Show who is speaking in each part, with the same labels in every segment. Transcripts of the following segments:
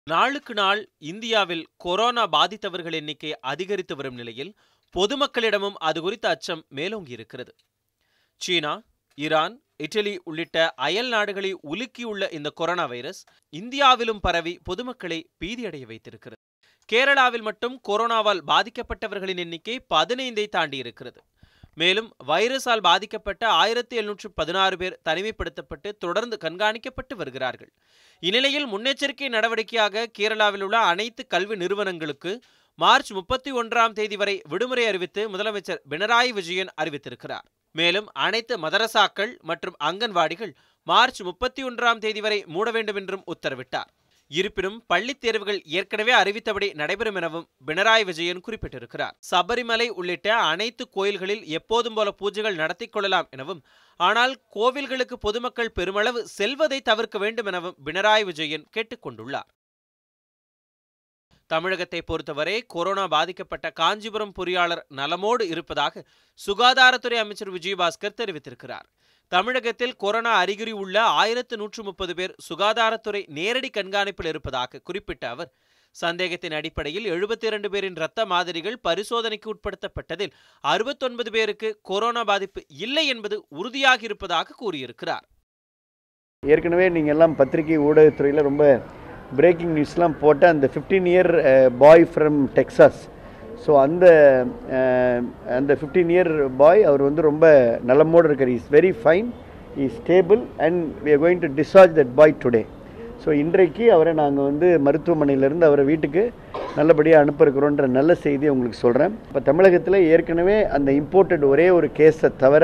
Speaker 1: நாளுக்கு நாள் இந்தியாவில் கொரோனா பாதித்தவர்கள் எண்ணிக்கை அதிகரித்து வரும் நிலையில் பொதுமக்களிடமும் அது குறித்த அச்சம் மேலோங்கியிருக்கிறது. சீனா, ஈரான், இட்டலி உள்ளிட்ட அயல் நாடுகளை உலுக்கியுள்ள இந்த கொரோனா வைரஸ் இந்தியாவிலும் பரவி பொதுமக்களை பீதியடைய வைத்திருக்கிறது. கேரளாவில் மட்டும் கொரோனாவால் பாதிக்கப்பட்டவர்களின் எண்ணிக்கை 15ஐ தாண்டி இருக்கிறது. மேலும் வைரஸால் பாதிக்கப்பட்ட 1716 பேர் தனிமைப்படுத்தப்பட்டு தொடர்ந்து கண்காணிக்கப்பட்டு வருகிறார்கள். இந்நிலையில் முன்னெச்சரிக்கை நடவடிக்கையாக கேரளாவில் உள்ள அனைத்து கல்வி நிறுவனங்களுக்கு மார்ச் 31ஆம் தேதி வரை விடுமுறை அறிவித்து முதலமைச்சர் பினராயி விஜயன் அறிவித்திருக்கிறார். மேலும் அனைத்து மதரசாக்கள் மற்றும் அங்கன்வாடிகள் மார்ச் 31ஆம் தேதி வரை மூட வேண்டும் என்றும் உத்தரவிட்டார். இருப்பினும் பள்ளித் தேர்வுகள் ஏற்கனவே அறிவித்தபடி நடைபெறும் எனவும் பினராயி விஜயன் குறிப்பிட்டிருக்கிறார். சபரிமலை உள்ளிட்ட அனைத்து கோயில்களில் எப்போதும் போல பூஜைகள் நடத்தி கொள்ளலாம் எனவும், ஆனால் கோவில்களுக்கு பொதுமக்கள் பெருமளவு செல்வதை தவிர்க்க வேண்டும் எனவும் பினராயி விஜயன் கேட்டுக்கொண்டுள்ளார். தமிழகத்தை பொறுத்தவரை கொரோனா பாதிக்கப்பட்ட காஞ்சிபுரம் பொறியாளர் நலமோடு இருப்பதாக சுகாதாரத்துறை அமைச்சர் விஜயபாஸ்கர் தெரிவித்திருக்கிறார். தமிழகத்தில் கொரோனா அறிகுறி உள்ள 1130 பேர் சுகாதாரத்துறை நேரடி கண்காணிப்பில் இருப்பதாக குறிப்பிட்ட அவர், சந்தேகத்தின் அடிப்படையில் 72 பேரின் இரத்த மாதிரிகள் பரிசோதனைக்கு உட்படுத்தப்பட்டதில் 69 பேருக்கு கொரோனா பாதிப்பு இல்லை என்பது உறுதியாகி இருப்பதாக கூறியிருக்கிறார்.
Speaker 2: ஏற்கனவே நீங்கள் எல்லாம் பத்திரிகை ஊடகத்துறையில் ரொம்ப பிரேக்கிங் நியூஸ்லாம் போட்ட அந்த 15-year bye from Texas, so அந்த 15-year பாய் அவர் வந்து ரொம்ப நலமோடு இருக்கார். Is very fine, is stable and we are going to discharge that boy today. So இன்றைக்கு அவரை நாங்கள் வந்து மருத்துவமனையிலேருந்து அவரை வீட்டுக்கு நல்லபடியாக அனுப்பியிருக்கிறோன்ற நல்ல செய்தியை உங்களுக்கு சொல்கிறேன். இப்போ தமிழகத்தில் ஏற்கனவே அந்த இம்போர்ட்டட் ஒரே ஒரு கேஸை தவிர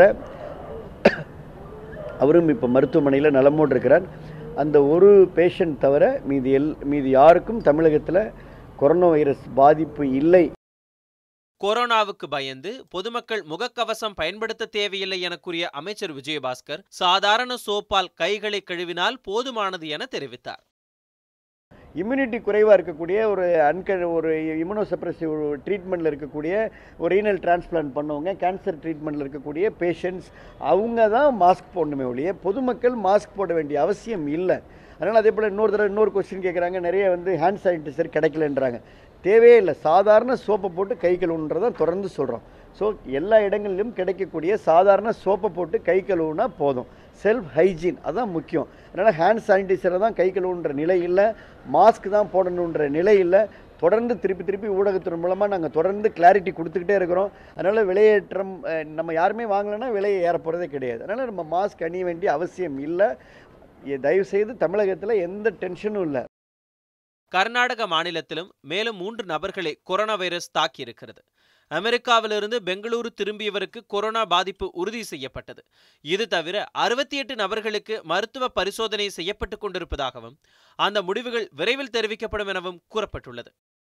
Speaker 2: அவரும் இப்போ மருத்துவமனையில் நலமோடு இருக்கிறார். அந்த ஒரு பேஷண்ட் தவிர மீதி யாருக்கும் தமிழகத்தில் கொரோனா வைரஸ் பாதிப்பு இல்லை.
Speaker 1: கொரோனாவுக்கு பயந்து பொதுமக்கள் முகக்கவசம் பயன்படுத்த தேவையில்லை என கூறிய அமைச்சர் விஜயபாஸ்கர், சாதாரண சோப்பால் கைகளை கழுவினால் போதுமானது என தெரிவித்தார்.
Speaker 2: இம்யூனிட்டி குறைவாக இருக்கக்கூடிய ஒரு இம்யூனோசப்ரெசிவ் ட்ரீட்மெண்ட்டில் இருக்கக்கூடிய ஒரு ரீனல் டிரான்ஸ்பிளான்ட் பண்ணவங்க, கேன்சர் ட்ரீட்மெண்ட்டில் இருக்கக்கூடிய பேஷண்ட்ஸ், அவங்க தான் மாஸ்க் போடணுமே ஒழிய பொதுமக்கள் மாஸ்க் போட வேண்டிய அவசியம் இல்லை. அதனால் அதே போல் இன்னொரு கொஸ்டின் கேட்குறாங்க, நிறைய வந்து ஹேண்ட் சானிடைசர் கிடைக்கலன்றாங்க. தேவையே இல்லை, சாதாரண சோப்பை போட்டு கை கழுவுன்றதான் தொடர்ந்து சொல்கிறோம். ஸோ எல்லா இடங்களிலும் கிடைக்கக்கூடிய சாதாரண சோப்பை போட்டு கை கழுவுனா போதும். செல்ஃப் ஹைஜீன் அதான் முக்கியம். அதனால் ஹேண்ட் சானிடைசரை தான் கை கழுவுன்ற நிலை இல்லை, மாஸ்க் தான் போடணுன்ற நிலை இல்லை. தொடர்ந்து திருப்பி ஊடகத்தின் மூலமாக நாங்கள் தொடர்ந்து கிளாரிட்டி கொடுத்துக்கிட்டே இருக்கிறோம். அதனால் விலையேற்றம் நம்ம யாருமே வாங்கலைன்னா விலையை ஏற போகிறதே கிடையாது. அதனால் நம்ம மாஸ்க் அணிய வேண்டிய அவசியம் இல்லை. தயவுசெய்து தமிழகத்தில் எந்த டென்ஷனும் இல்லை.
Speaker 1: கர்நாடக மாநிலத்திலும் மேலும் 3 நபர்களை கொரோனா வைரஸ் தாக்கியிருக்கிறது. அமெரிக்காவிலிருந்து பெங்களூரு திரும்பியவருக்கு கொரோனா பாதிப்பு உறுதி செய்யப்பட்டது. இது தவிர 68 நபர்களுக்கு மருத்துவ பரிசோதனை செய்யப்பட்டுக் கொண்டிருப்பதாகவும் அந்த முடிவுகள் விரைவில் தெரிவிக்கப்படும் எனவும் கூறப்பட்டுள்ளது.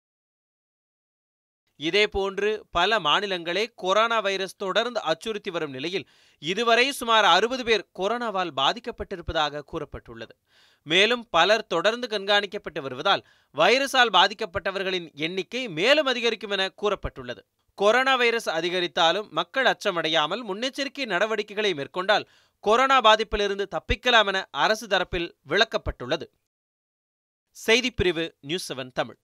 Speaker 1: இதேபோன்று பல மாநிலங்களை கொரோனா வைரஸ் தொடர்ந்து அச்சுறுத்தி வரும் நிலையில் இதுவரை சுமார் 60 பேர் கொரோனாவால் பாதிக்கப்பட்டிருப்பதாக கூறப்பட்டுள்ளது. மேலும் பலர் தொடர்ந்து கண்காணிக்கப்பட்டு வருவதால் வைரஸால் பாதிக்கப்பட்டவர்களின் எண்ணிக்கை மேலும் அதிகரிக்கும் என கூறப்பட்டுள்ளது. கொரோனா வைரஸ் அதிகரித்தாலும் மக்கள் அச்சமடையாமல் முன்னெச்சரிக்கை நடவடிக்கைகளை மேற்கொண்டால் கொரோனா பாதிப்பிலிருந்து தப்பிக்கலாம் என அரசு தரப்பில் விளக்கப்பட்டுள்ளது. செய்திப்பிரிவு நியூஸ் 7 தமிழ்.